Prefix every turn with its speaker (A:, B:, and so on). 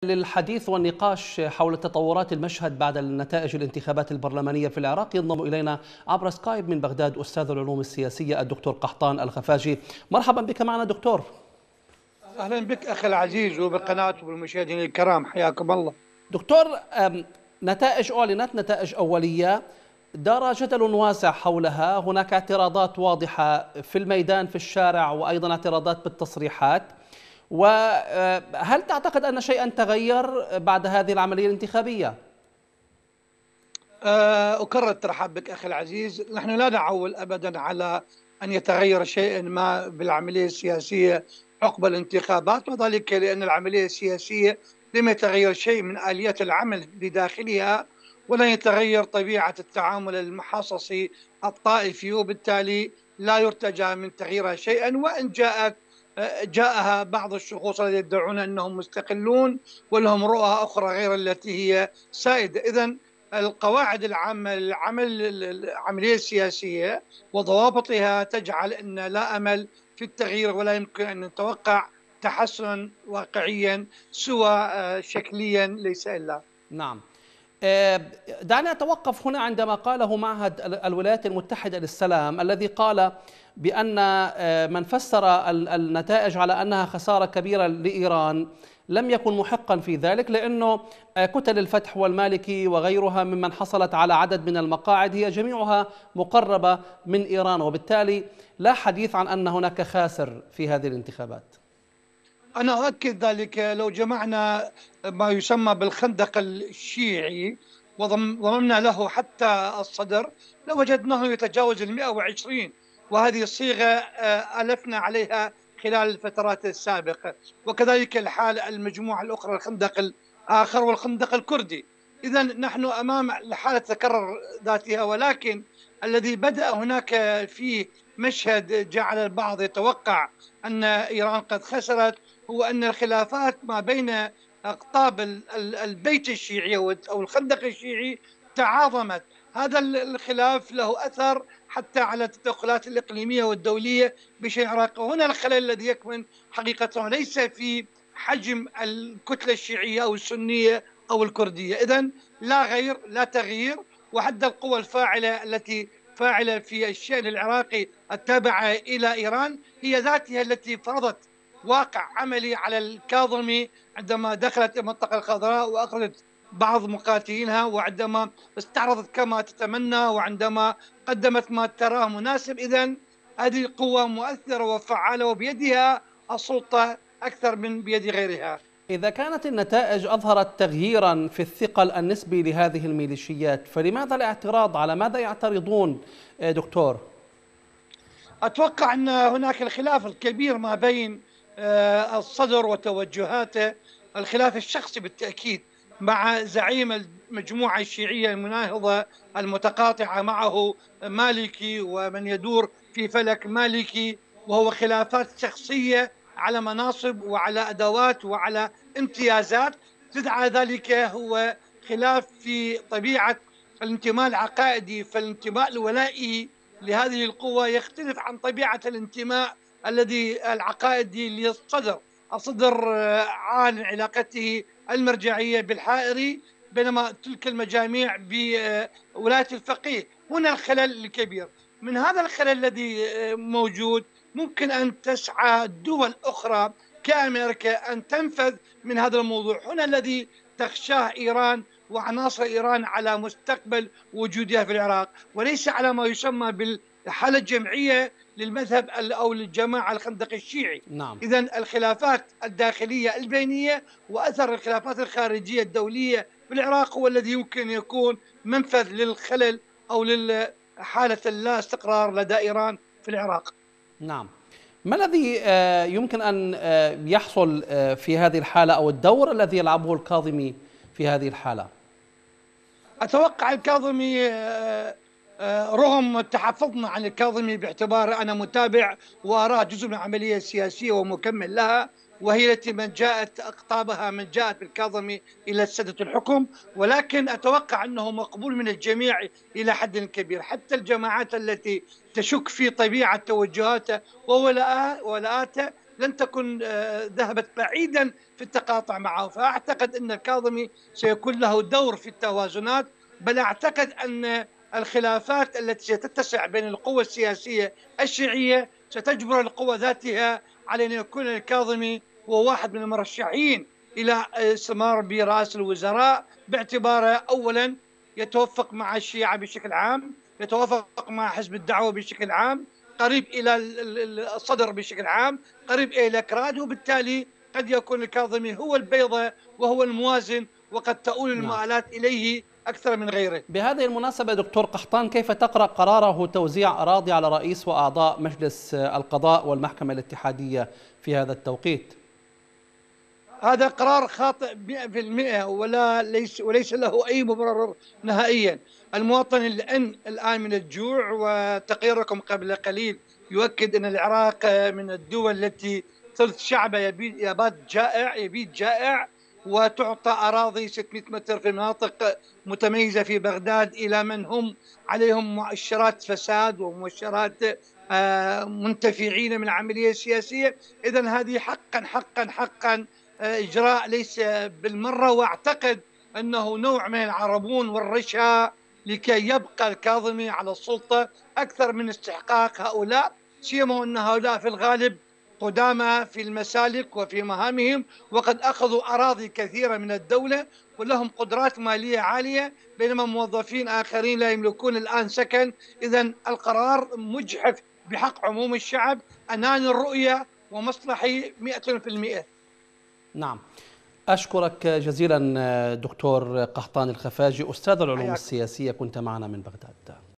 A: للحديث والنقاش حول تطورات المشهد بعد النتائج الانتخابات البرلمانية في العراق ينضم إلينا عبر سكايب من بغداد أستاذ العلوم السياسية الدكتور قحطان الخفاجي. مرحبا بك معنا دكتور.
B: أهلا بك أخي العزيز وبالقناة وبالمشاهدين الكرام، حياكم الله.
A: دكتور، نتائج أعلنت، نتائج أولية دار جدل واسع حولها، هناك اعتراضات واضحة في الميدان في الشارع وأيضا اعتراضات بالتصريحات. وهل تعتقد أن شيئا تغير بعد هذه العملية الانتخابية؟
B: أكرر الترحاب بك أخي العزيز. نحن لا نعول أبدا على أن يتغير شيء ما بالعملية السياسية عقب الانتخابات، وذلك لأن العملية السياسية لم يتغير شيء من آليات العمل بداخلها، ولن يتغير طبيعة التعامل المحاصصي الطائفي، وبالتالي لا يرتجى من تغييرها شيئا، وإن جاءها بعض الشخوص الذين يدعون أنهم مستقلون ولهم رؤى أخرى غير التي هي سائدة. إذن القواعد العامة للعمل العملية السياسية وضوابطها تجعل أن لا أمل في التغيير، ولا يمكن أن نتوقع تحسنا واقعيا سوى شكليا ليس إلا.
A: نعم. دعني أتوقف هنا عندما قاله معهد الولايات المتحدة للسلام الذي قال بأن من فسر النتائج على أنها خسارة كبيرة لإيران لم يكن محقا في ذلك، لأنه كتل الفتح والمالكي وغيرها ممن حصلت على عدد من المقاعد هي جميعها مقربة من إيران، وبالتالي لا حديث عن أن هناك خاسر في هذه الانتخابات.
B: أنا أؤكد ذلك. لو جمعنا ما يسمى بالخندق الشيعي وضممنا له حتى الصدر لوجدناه يتجاوز 120، وهذه الصيغة ألفنا عليها خلال الفترات السابقة، وكذلك الحال المجموعة الأخرى الخندق الآخر والخندق الكردي. إذا نحن أمام حالة تكرر ذاتها، ولكن الذي بدأ هناك في مشهد جعل البعض يتوقع أن إيران قد خسرت هو أن الخلافات ما بين أقطاب البيت الشيعي أو الخندق الشيعي تعاظمت. هذا الخلاف له أثر حتى على التدخلات الإقليمية والدولية بشأن العراق، وهنا الخلل الذي يكمن حقيقة ليس في حجم الكتلة الشيعية أو السنية أو الكردية. إذن لا غير، لا تغيير، وحتى القوى الفاعلة التي فاعلة في الشأن العراقي التابعة إلى إيران هي ذاتها التي فرضت واقع عملي على الكاظمي عندما دخلت المنطقة الخضراء وأخرجت بعض مقاتلينها، وعندما استعرضت كما تتمنى، وعندما قدمت ما تراه مناسب. إذن هذه قوة مؤثرة وفعالة وبيدها السلطة أكثر من بيد غيرها.
A: إذا كانت النتائج أظهرت تغييرا في الثقل النسبي لهذه الميليشيات، فلماذا الاعتراض؟ على ماذا يعترضون دكتور؟
B: أتوقع أن هناك الخلاف الكبير ما بين الصدر وتوجهاته، الخلاف الشخصي بالتأكيد مع زعيم المجموعة الشيعية المناهضة المتقاطعة معه مالكي ومن يدور في فلك مالكي، وهو خلافات شخصية على مناصب وعلى أدوات وعلى امتيازات. تدعى ذلك هو خلاف في طبيعة الانتماء العقائدي، فالانتماء الولائي لهذه القوة يختلف عن طبيعة الانتماء الذي العقائدي للصدر. الصدر عن علاقته المرجعية بالحائري، بينما تلك المجاميع بولاية الفقيه. هنا الخلل الكبير. من هذا الخلل الذي موجود ممكن أن تسعى دول أخرى كأمريكا أن تنفذ من هذا الموضوع. هنا الذي تخشاه إيران وعناصر إيران على مستقبل وجودها في العراق، وليس على ما يسمى بالحالة الجمعية للمذهب أو للجماعة الخندق الشيعي.
A: نعم.
B: إذن الخلافات الداخلية البينية وأثر الخلافات الخارجية الدولية في العراق هو الذي يمكن يكون منفذ للخلل أو لحالة اللا استقرار لدى إيران في العراق.
A: نعم. ما الذي يمكن أن يحصل في هذه الحالة، أو الدور الذي يلعبه الكاظمي في هذه الحالة؟
B: أتوقع الكاظمي، رغم تحفظنا عن الكاظمي باعتبار أنا متابع وأراه جزء من العملية السياسية ومكمل لها، وهي التي من جاءت أقطابها من جاءت بالكاظمي إلى سدة الحكم، ولكن أتوقع أنه مقبول من الجميع إلى حد كبير، حتى الجماعات التي تشك في طبيعة توجهاته وولاءاته لن تكن ذهبت بعيدا في التقاطع معه. فأعتقد أن الكاظمي سيكون له دور في التوازنات، بل أعتقد أن الخلافات التي ستتسع بين القوى السياسية الشيعية ستجبر القوى ذاتها على أن يكون الكاظمي هو واحد من المرشحين إلى استمرار برئاسة الوزراء، باعتباره أولا يتوافق مع الشيعة بشكل عام، يتوافق مع حزب الدعوة بشكل عام، قريب إلى الصدر بشكل عام، قريب إلى الأكراد، وبالتالي قد يكون الكاظمي هو البيضة وهو الموازن، وقد تؤول
A: نعم.
B: المآلات إليه أكثر من غيره.
A: بهذه المناسبة دكتور قحطان، كيف تقرأ قراره توزيع أراضي على رئيس وأعضاء مجلس القضاء والمحكمة الاتحادية في هذا التوقيت؟
B: هذا قرار خاطئ 100%، وليس له أي مبرر نهائيا. المواطن الآن من الجوع، وتقريركم قبل قليل يؤكد أن العراق من الدول التي ثلث شعبه يبيت جائع، وتعطى أراضي 600 متر في مناطق متميزة في بغداد إلى من هم عليهم مؤشرات فساد ومؤشرات منتفعين من العملية السياسية. إذن هذه حقا إجراء ليس بالمرة، وأعتقد أنه نوع من العربون والرشا لكي يبقى الكاظمي على السلطة أكثر من استحقاق هؤلاء، سيما أن هؤلاء في الغالب قدامى في المسالك وفي مهامهم، وقد أخذوا أراضي كثيرة من الدولة ولهم قدرات مالية عالية، بينما موظفين آخرين لا يملكون الآن سكن. إذن القرار مجحف بحق عموم الشعب، أناني الرؤية ومصلحي 100%.
A: نعم، أشكرك جزيلا دكتور قحطان الخفاجي، أستاذ العلوم السياسية، كنت معنا من بغداد.